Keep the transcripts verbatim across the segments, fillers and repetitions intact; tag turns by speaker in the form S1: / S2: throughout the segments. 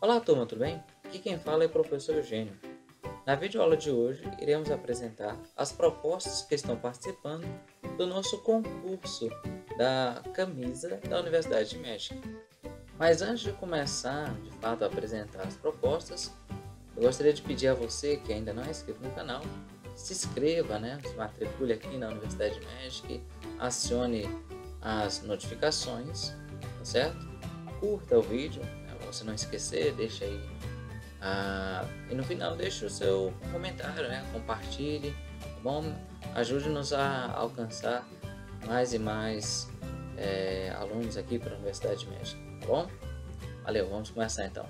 S1: Olá turma, tudo bem? Aqui quem fala é o professor Eugênio. Na videoaula de hoje, iremos apresentar as propostas que estão participando do nosso concurso da camisa da Universidade de México. Mas antes de começar, de fato, a apresentar as propostas, eu gostaria de pedir a você que ainda não é inscrito no canal, se inscreva, né? Se matricule aqui na Universidade de México, acione as notificações, tá certo? Curta o vídeo, né? Pra você não esquecer, deixa aí. Ah, e no final deixe o seu comentário, né? Compartilhe, tá bom? Ajude-nos a alcançar mais e mais é, alunos aqui para a Universidade de México, tá bom? Valeu, vamos começar então.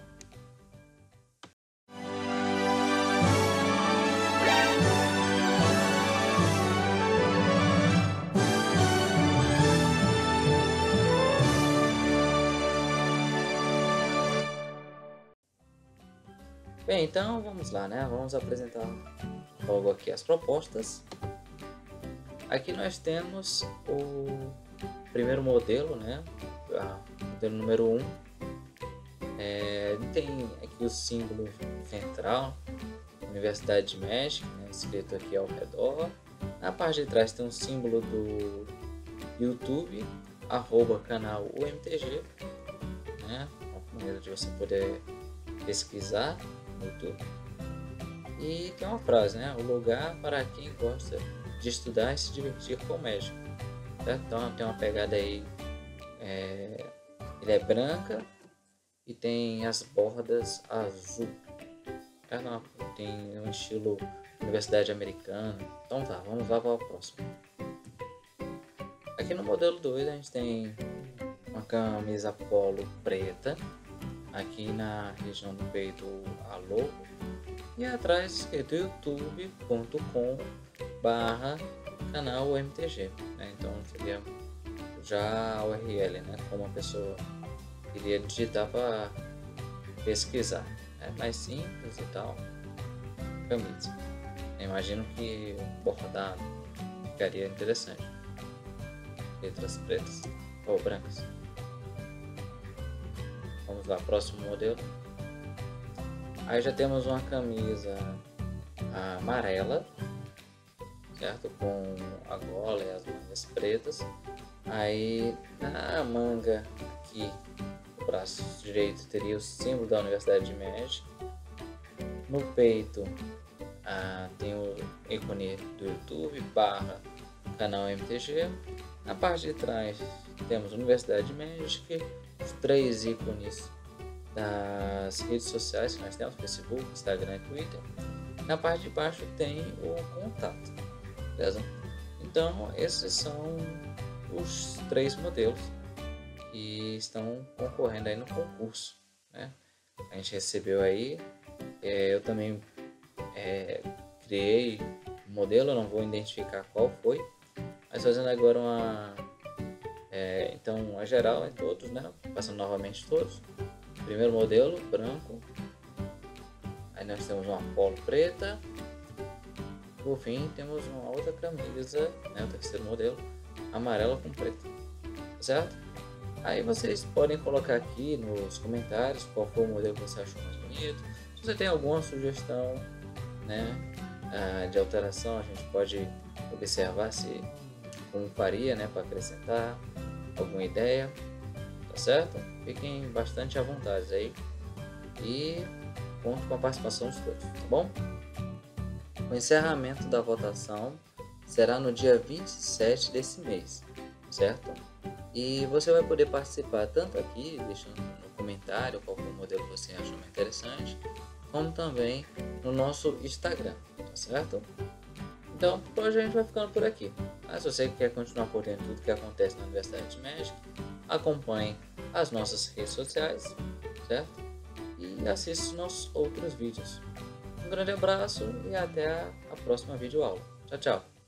S1: Bem, então vamos lá, né? Vamos apresentar logo aqui as propostas. Aqui nós temos o primeiro modelo, né? O modelo número um. É, tem aqui o símbolo central, Universidade de México, né? Escrito aqui ao redor. Na parte de trás tem um símbolo do YouTube, arroba canal U M T G, né? Uma maneira de você poder pesquisar no YouTube. E tem uma frase, né? O lugar para quem gosta de estudar e se divertir com o México. Certo? Então tem uma pegada aí, é, ele é branca e tem as bordas azul. Certo? Tem um estilo Universidade Americana. Então tá, vamos lá para o próximo. Aqui no modelo dois a gente tem uma camisa polo preta. Aqui na região do peito a logo. E atrás escrito youtube ponto com barra canal U M T G, né? Então seria já a U R L, né? Como a pessoa iria digitar para pesquisar. É mais simples e tal. Camisa. Eu imagino que bordado ficaria interessante. Letras pretas ou brancas. Vamos lá, próximo modelo. Aí já temos uma camisa amarela, certo? Com a gola e as mangas pretas. Aí na manga aqui, o braço direito teria o símbolo da Universidade de México. No peito ah, tem o ícone do YouTube barra canal M T G. Na parte de trás temos Universidade de México, os três ícones das redes sociais que nós temos, Facebook, Instagram e Twitter. Na parte de baixo tem o contato, beleza? Então esses são os três modelos que estão concorrendo aí no concurso, né? A gente recebeu aí, é, eu também é, criei um modelo, eu não vou identificar qual foi, mas fazendo agora uma é, então a geral em todos, né? Passando novamente todos. Primeiro modelo branco, aí nós temos uma polo preta, por fim temos uma outra camisa, né, o terceiro modelo, amarela com preto, certo? Aí vocês podem colocar aqui nos comentários qual foi o modelo que você achou mais bonito. Se você tem alguma sugestão, né, de alteração, a gente pode observar se como faria, né, para acrescentar alguma ideia. Tá certo? Fiquem bastante à vontade aí e conto com a participação de todos, tá bom? O encerramento da votação será no dia vinte e sete desse mês, certo? E você vai poder participar tanto aqui, deixando no comentário qual foi o modelo que você achou mais interessante, como também no nosso Instagram, tá certo? Então, por hoje a gente vai ficando por aqui. Mas se você quer continuar por dentro de tudo que acontece na Universidade de México, acompanhe as nossas redes sociais, certo? E assista os nossos outros vídeos. Um grande abraço e até a próxima videoaula. Tchau, tchau!